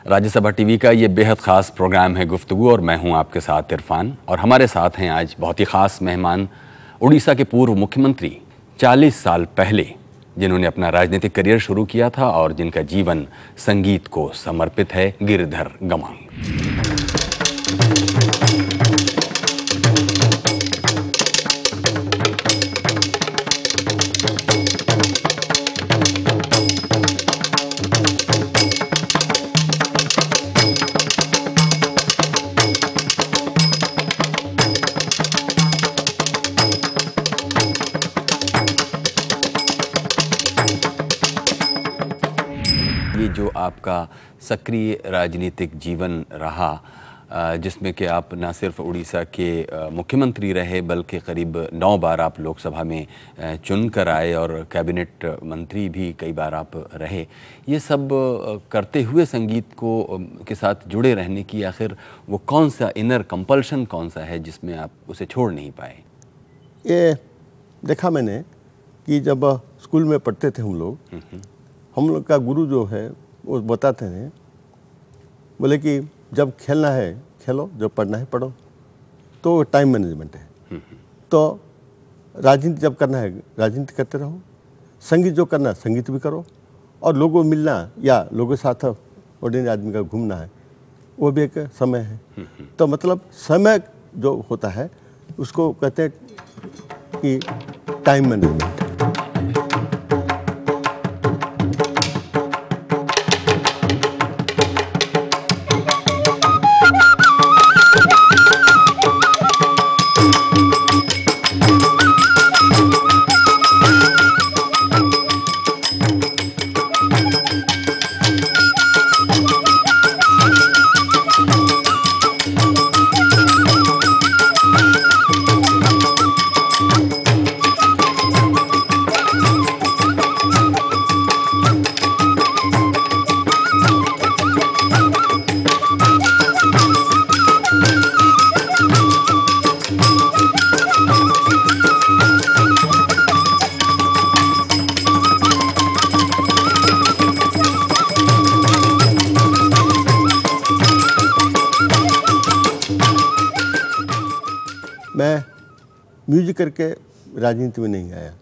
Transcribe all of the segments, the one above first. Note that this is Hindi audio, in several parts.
राज्यसभा टीवी का ये बेहद ख़ास प्रोग्राम है गुफ्तगू और मैं हूं आपके साथ इरफान। और हमारे साथ हैं आज बहुत ही ख़ास मेहमान, उड़ीसा के पूर्व मुख्यमंत्री 40 साल पहले जिन्होंने अपना राजनीतिक करियर शुरू किया था और जिनका जीवन संगीत को समर्पित है, गिरिधर गमांग। ये जो आपका सक्रिय राजनीतिक जीवन रहा, जिसमें कि आप न सिर्फ उड़ीसा के मुख्यमंत्री रहे बल्कि करीब 9 बार आप लोकसभा में चुन कर आए और कैबिनेट मंत्री भी कई बार आप रहे, ये सब करते हुए संगीत को के साथ जुड़े रहने की आखिर वो कौन सा इनर कंपल्शन कौन सा है जिसमें आप उसे छोड़ नहीं पाए? ये देखा मैंने कि जब स्कूल में पढ़ते थे हम लोग का गुरु जो है वो बताते हैं, बोले कि जब खेलना है खेलो, जब पढ़ना है पढ़ो, तो टाइम मैनेजमेंट है। तो राजनीति जब करना है राजनीति करते रहो, संगीत जो करना है संगीत भी करो, और लोगों को मिलना या लोगों के साथ ऑर्डिनरी आदमी का घूमना है वो भी एक समय है। तो मतलब समय जो होता है उसको कहते हैं कि टाइम मैनेजमेंट। मैं म्यूजिक करके राजनीति में नहीं आया,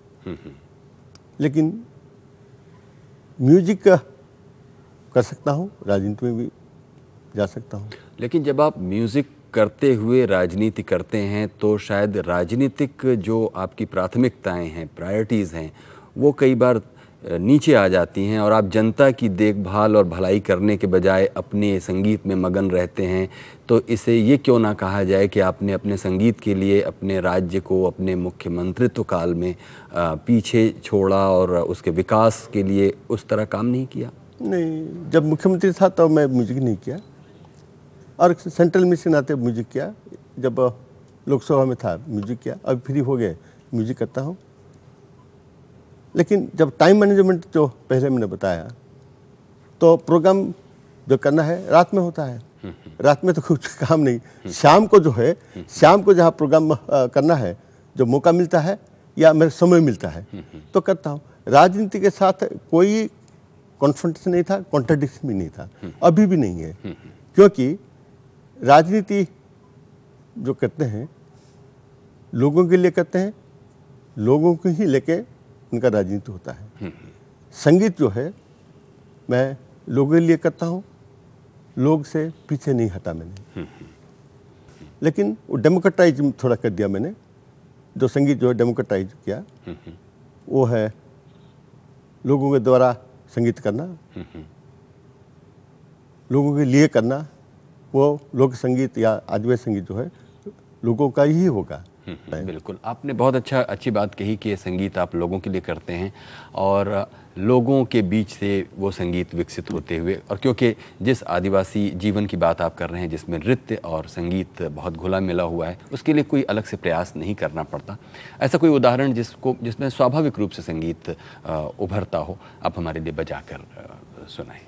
लेकिन म्यूजिक कर सकता हूँ, राजनीति में भी जा सकता हूँ। लेकिन जब आप म्यूज़िक करते हुए राजनीति करते हैं तो शायद राजनीतिक जो आपकी प्राथमिकताएं हैं, प्रायोरिटीज़ हैं, वो कई बार नीचे आ जाती हैं और आप जनता की देखभाल और भलाई करने के बजाय अपने संगीत में मगन रहते हैं। तो इसे ये क्यों ना कहा जाए कि आपने अपने संगीत के लिए अपने राज्य को अपने मुख्यमंत्रित्व काल में पीछे छोड़ा और उसके विकास के लिए उस तरह काम नहीं किया? नहीं, जब मुख्यमंत्री था तब मैं म्यूजिक नहीं किया, और सेंट्रल मिशन आते म्यूजिक किया, जब लोकसभा में था म्यूजिक किया, अब फ्री हो गए म्यूजिक करता हूँ। लेकिन जब टाइम मैनेजमेंट जो पहले मैंने बताया, तो प्रोग्राम जो करना है रात में होता है, रात में तो कुछ काम नहीं, शाम को जो है, शाम को जहाँ प्रोग्राम करना है, जो मौका मिलता है या मेरे समय मिलता है तो करता हूँ। राजनीति के साथ कोई कॉन्फ्रेंस नहीं था, कॉन्ट्रडिक्शन भी नहीं था, अभी भी नहीं है, क्योंकि राजनीति जो करते हैं लोगों के लिए करते हैं, लोगों को ही लेके उनका राजनीति होता है। संगीत जो है मैं लोगों के लिए करता हूँ, लोग से पीछे नहीं हटा मैंने, लेकिन वो डेमोक्रेटाइज थोड़ा कर दिया मैंने। जो संगीत जो है डेमोक्रेटाइज किया वो है लोगों के द्वारा संगीत करना, लोगों के लिए करना। वो लोक संगीत या आदिवासी संगीत जो है लोगों का ही होगा। बिल्कुल, आपने बहुत अच्छी बात कही कि ये संगीत आप लोगों के लिए करते हैं और लोगों के बीच से वो संगीत विकसित होते हुए, और क्योंकि जिस आदिवासी जीवन की बात आप कर रहे हैं जिसमें नृत्य और संगीत बहुत घुला मिला हुआ है, उसके लिए कोई अलग से प्रयास नहीं करना पड़ता। ऐसा कोई उदाहरण जिसमें स्वाभाविक रूप से संगीत उभरता हो, आप हमारे लिए बजा कर सुनाएं।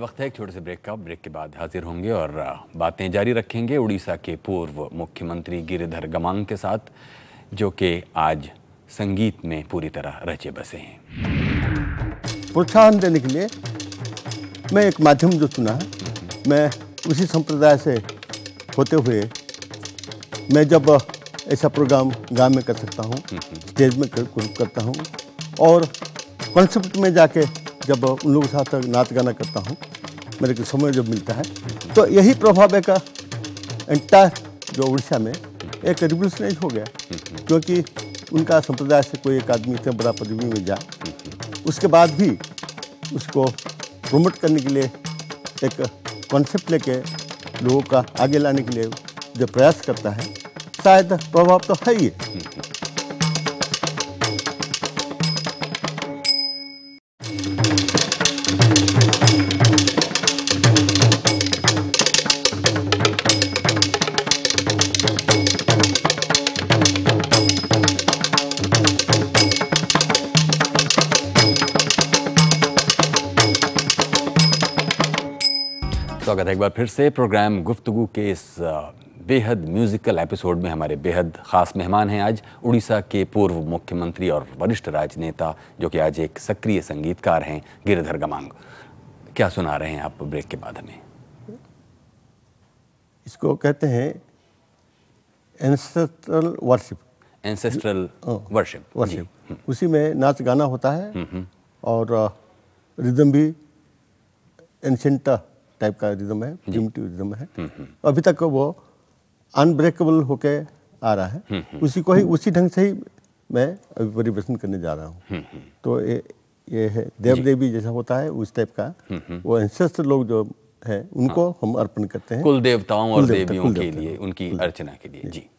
वक्त है एक छोटे से ब्रेक का। ब्रेक के बाद हाजिर होंगे और बातें जारी रखेंगे उड़ीसा के पूर्व मुख्यमंत्री गिरिधर गमांग के साथ, जो कि आज संगीत में पूरी तरह रचे बसे हैं। प्रोत्साहन देने के लिए मैं एक माध्यम जो चुना है, मैं उसी संप्रदाय से होते हुए मैं जब ऐसा प्रोग्राम गाँव में कर सकता हूँ, स्टेज में करता हूँ और कॉन्सेप्ट में जाके जब उन लोगों के साथ नाच गाना करता हूँ, मेरे को समय जब मिलता है, तो यही प्रभाव एक एंटायर जो उड़ीसा में एक रिवोल्यूशनाइज हो गया, क्योंकि उनका संप्रदाय से कोई एक आदमी इतना बड़ा पदवी में जाए, उसके बाद भी उसको प्रमोट करने के लिए एक कॉन्सेप्ट लेके लोगों का आगे लाने के लिए जो प्रयास करता है, शायद प्रभाव तो है ही। स्वागत है एक बार फिर से प्रोग्राम गुफ्तगू के इस बेहद म्यूजिकल एपिसोड में। हमारे बेहद ख़ास मेहमान हैं आज उड़ीसा के पूर्व मुख्यमंत्री और वरिष्ठ राजनेता, जो कि आज एक सक्रिय संगीतकार हैं, गिरिधर गमांग। क्या सुना रहे हैं आप ब्रेक के बाद हमें? इसको कहते हैं एंसेस्ट्रल वर्शिप। Ancestral worship. उसी में नाच गाना होता है और रिदम भी एंशेंट टाइप का रिदम है, प्रिमिटिव रिदम है। अभी तक वो अनब्रेकेबल होके आ रहा है, उसी को ही उसी ढंग से ही मैं अभी परिवेशन करने जा रहा हूँ। तो ये है देव देवी जैसा होता है उस टाइप का, वो एंसेस्टर लोग जो है उनको हम अर्पण करते हैं, कुल देवताओं और देवियों के लिए, उनकी अर्चना के लिए। जी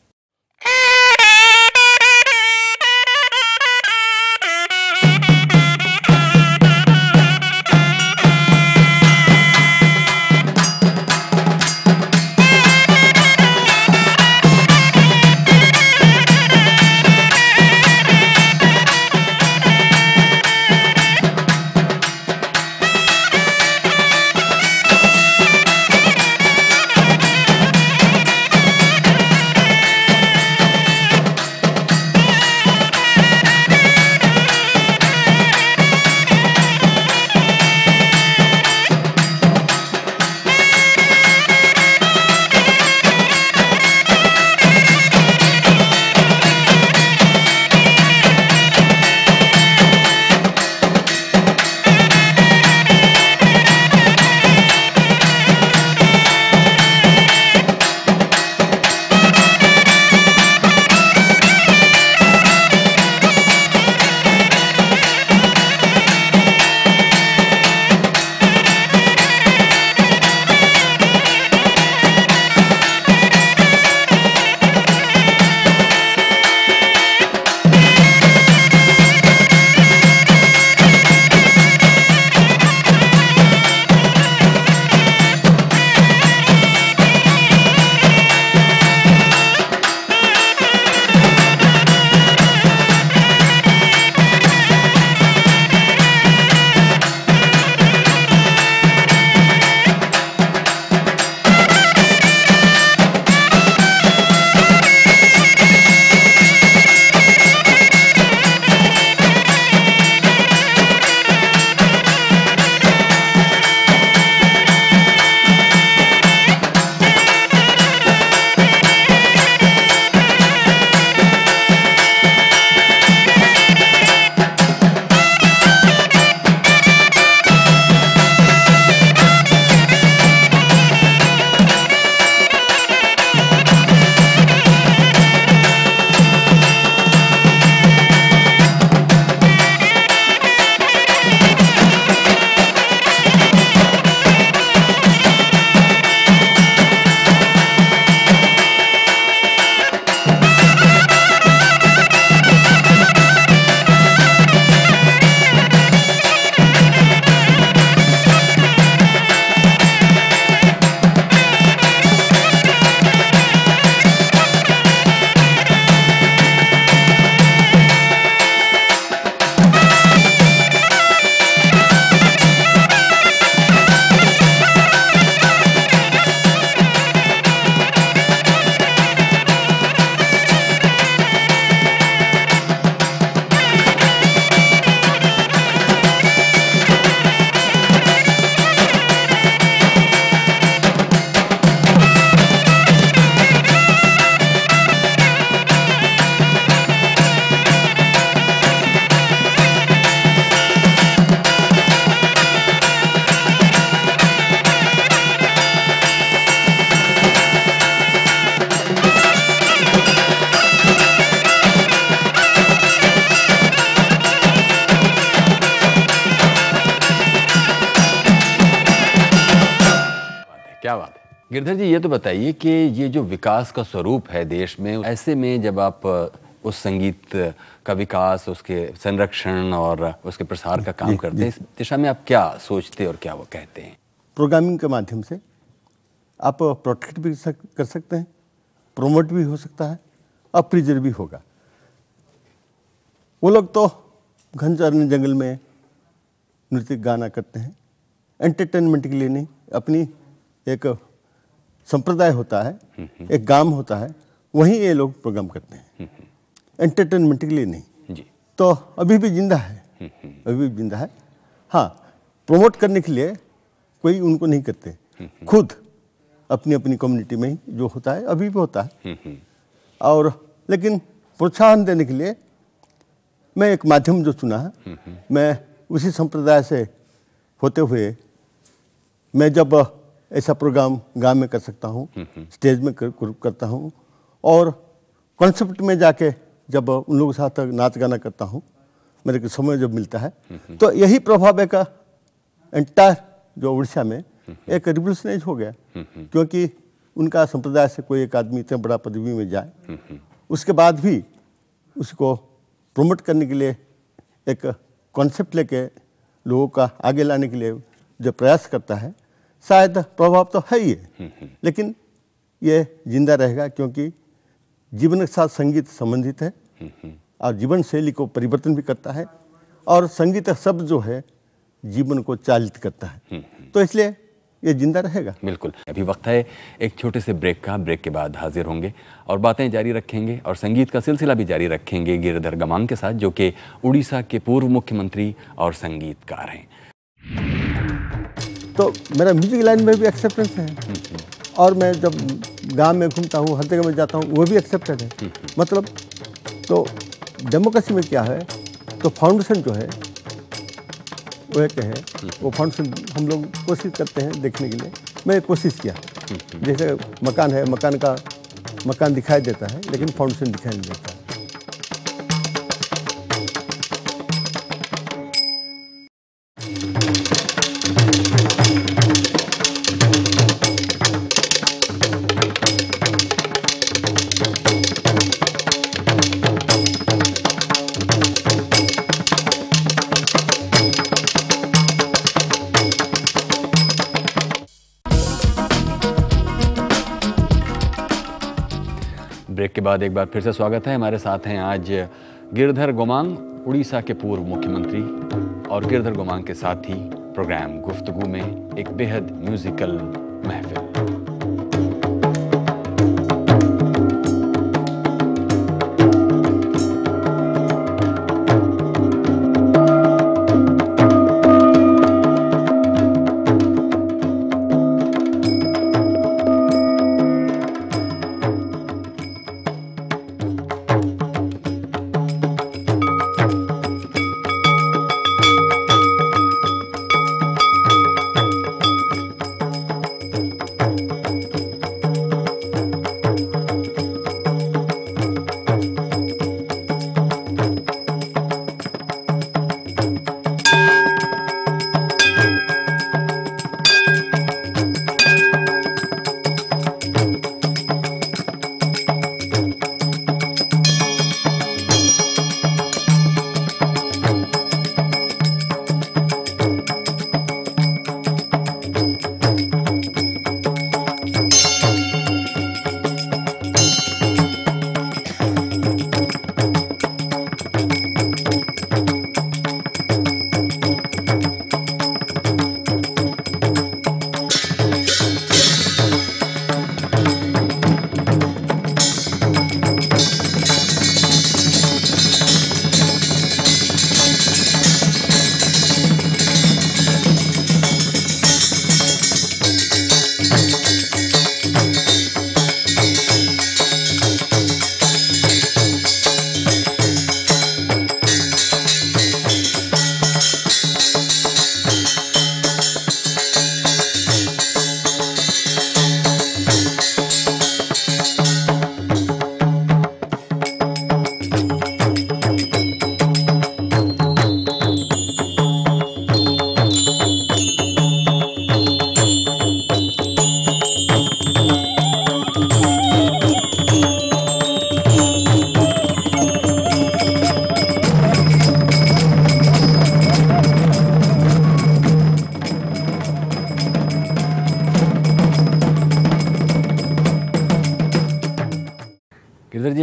गिरधर जी, ये तो बताइए कि ये जो विकास का स्वरूप है देश में, ऐसे में जब आप उस संगीत का विकास, उसके संरक्षण और उसके प्रसार का काम करते हैं, इस दिशा में आप क्या सोचते और क्या वो कहते हैं? प्रोग्रामिंग के माध्यम से आप प्रोटेक्ट भी कर सकते हैं, प्रोमोट भी हो सकता है और प्रिजर्व भी होगा। वो लोग तो घन जंगल में नृत्य गाना करते हैं, एंटरटेनमेंट के लिए नहीं, अपनी एक संप्रदाय होता है, एक गांव होता है, वहीं ये लोग प्रोग्राम करते हैं, एंटरटेनमेंट के लिए नहीं जी। तो अभी भी जिंदा है, अभी भी जिंदा है। हाँ, प्रमोट करने के लिए कोई उनको नहीं करते, खुद अपनी अपनी कम्युनिटी में ही जो होता है अभी भी होता है। और लेकिन प्रोत्साहन देने के लिए मैं एक माध्यम जो चुना है, मैं उसी संप्रदाय से होते हुए मैं जब ऐसा प्रोग्राम गांव में कर सकता हूँ, स्टेज में करता हूँ, और कॉन्सेप्ट में जाके जब उन लोगों के साथ नाच गाना करता हूँ, मेरे को समय जब मिलता है, तो यही प्रभाव एक एंटायर जो उड़ीसा में एक रिवोल्यूशनाइज हो गया, क्योंकि उनका संप्रदाय से कोई एक आदमी इतने बड़ा पदवी में जाए, उसके बाद भी उसको प्रमोट करने के लिए एक कॉन्सेप्ट लेके लोगों का आगे लाने के लिए जो प्रयास करता है, शायद प्रभाव तो है ही है, लेकिन ये जिंदा रहेगा क्योंकि जीवन के साथ संगीत संबंधित है और जीवन शैली को परिवर्तन भी करता है, और संगीत शब्द जो है जीवन को चालित करता है, तो इसलिए ये जिंदा रहेगा। बिल्कुल। अभी वक्त है एक छोटे से ब्रेक का। ब्रेक के बाद हाजिर होंगे और बातें जारी रखेंगे और संगीत का सिलसिला भी जारी रखेंगे गिरधर गमांग के साथ, जो कि उड़ीसा के पूर्व मुख्यमंत्री और संगीतकार हैं। तो मेरा म्यूजिक लाइन में भी एक्सेप्टेंस है, और मैं जब गांव में घूमता हूँ, हर जगह में जाता हूँ, वो भी एक्सेप्टेड है। मतलब तो डेमोक्रेसी में क्या है, तो फाउंडेशन जो है वो एक है, वो फाउंडेशन हम लोग कोशिश करते हैं देखने के लिए। मैं कोशिश किया, जैसे मकान है, मकान दिखाई देता है लेकिन फाउंडेशन दिखाई नहीं देता। ब्रेक के बाद एक बार फिर से स्वागत है। हमारे साथ हैं आज गिरधर गमांग, उड़ीसा के पूर्व मुख्यमंत्री, और गिरधर गमांग के साथ ही प्रोग्राम गुफ्तगू में एक बेहद म्यूजिकल महफिल।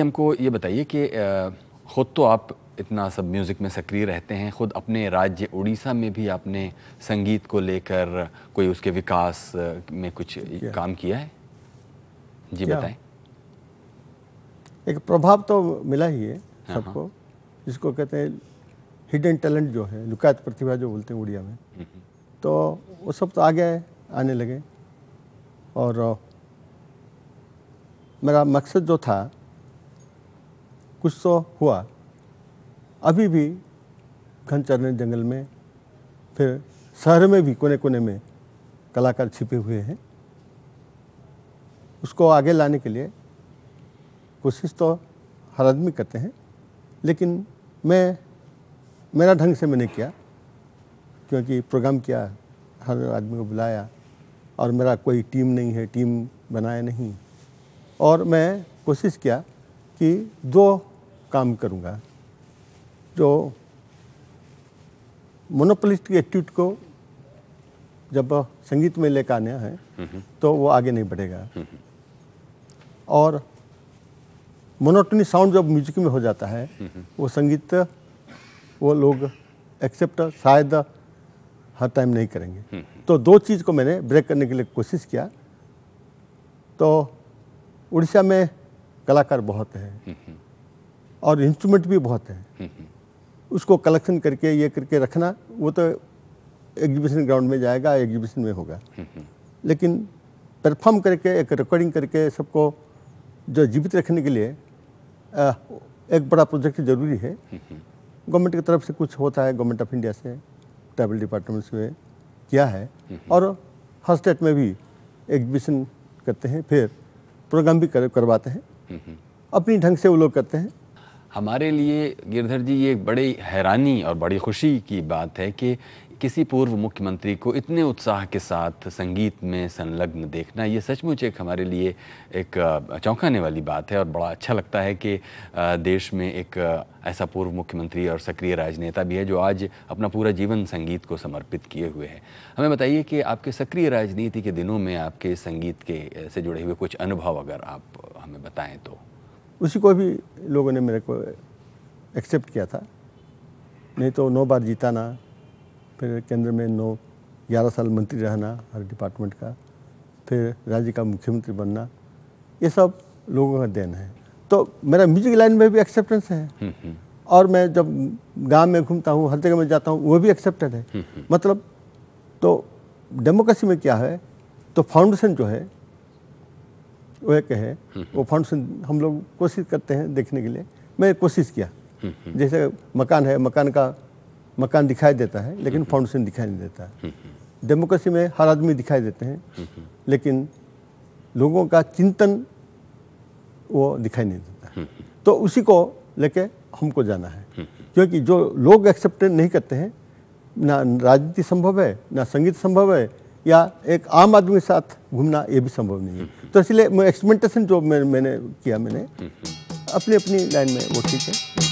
हमको ये बताइए कि ख़ुद तो आप इतना सब म्यूज़िक में सक्रिय रहते हैं, ख़ुद अपने राज्य उड़ीसा में भी आपने संगीत को लेकर कोई उसके विकास में कुछ काम किया है? जी बताएं। एक प्रभाव तो मिला ही है सबको, जिसको कहते हैं हिडन टैलेंट जो है, लुकायत प्रतिभा जो बोलते हैं उड़िया में, तो वो सब तो आगे आने लगे। और मेरा मकसद जो था कुछ तो हुआ। अभी भी घन चरने जंगल में, फिर शहर में भी कोने कोने में कलाकार छिपे हुए हैं। उसको आगे लाने के लिए कोशिश तो हर आदमी करते हैं, लेकिन मेरा ढंग से मैंने किया, क्योंकि प्रोग्राम किया, हर आदमी को बुलाया, और मेरा कोई टीम नहीं है, टीम बनाया नहीं। और मैं कोशिश किया कि 2 काम करूँगा। जो मोनोपोलिस्ट की एटीट्यूड को जब संगीत में लेकर आना है तो वो आगे नहीं बढ़ेगा। और मोनोटोनी साउंड जब म्यूजिक में हो जाता है, वो संगीत वो लोग एक्सेप्ट शायद हर टाइम नहीं करेंगे। तो 2 चीज़ को मैंने ब्रेक करने के लिए कोशिश किया। तो उड़ीसा में कलाकार बहुत हैं और इंस्ट्रूमेंट भी बहुत हैं। उसको कलेक्शन करके ये करके रखना, वो तो एग्जीबिशन ग्राउंड में जाएगा, एग्जीबिशन में होगा। लेकिन परफॉर्म करके, एक रिकॉर्डिंग करके सबको जो जीवित रखने के लिए एक बड़ा प्रोजेक्ट जरूरी है। गवर्नमेंट की तरफ से कुछ होता है, गवर्नमेंट ऑफ इंडिया से, ट्रैवल डिपार्टमेंट से किया है, और हर स्टेट में भी एग्जीबिशन करते हैं, फिर प्रोग्राम भी करवाते हैं। अपनी ढंग से वो लोग करते हैं। हमारे लिए गिरधर जी ये बड़ी हैरानी और बड़ी खुशी की बात है कि किसी पूर्व मुख्यमंत्री को इतने उत्साह के साथ संगीत में संलग्न देखना, ये सचमुच एक हमारे लिए एक चौंकाने वाली बात है। और बड़ा अच्छा लगता है कि देश में एक ऐसा पूर्व मुख्यमंत्री और सक्रिय राजनेता भी है जो आज अपना पूरा जीवन संगीत को समर्पित किए हुए है। हमें बताइए कि आपके सक्रिय राजनीति के दिनों में आपके संगीत के से जुड़े हुए कुछ अनुभव अगर आप हमें बताएं तो। उसी को भी लोगों ने मेरे को एक्सेप्ट किया था। नहीं तो 9 बार जीताना, फिर केंद्र में 11 साल मंत्री रहना हर डिपार्टमेंट का, फिर राज्य का मुख्यमंत्री बनना, ये सब लोगों का देन है। तो मेरा म्यूजिक लाइन में भी एक्सेप्टेंस है। और मैं जब गांव में घूमता हूँ, हर जगह में जाता हूँ, वो भी एक्सेप्टेड है। मतलब तो डेमोक्रेसी में क्या है, तो फाउंडेशन जो है वो एक है, वो फाउंडेशन हम लोग कोशिश करते हैं देखने के लिए। मैं कोशिश किया, जैसे मकान है, मकान दिखाई देता है लेकिन फाउंडेशन दिखाई नहीं देता है। डेमोक्रेसी में हर आदमी दिखाई देते हैं, लेकिन लोगों का चिंतन वो दिखाई नहीं देता। तो उसी को लेके हमको जाना है, क्योंकि जो लोग एक्सेप्ट नहीं करते हैं, ना राजनीति संभव है, ना संगीत संभव है, या एक आम आदमी के साथ घूमना ये भी संभव नहीं है। तो इसलिए मैं एक्सपेरिमेंटेशन जो मैंने किया, मैंने अपनी लाइन में वो ठीक है।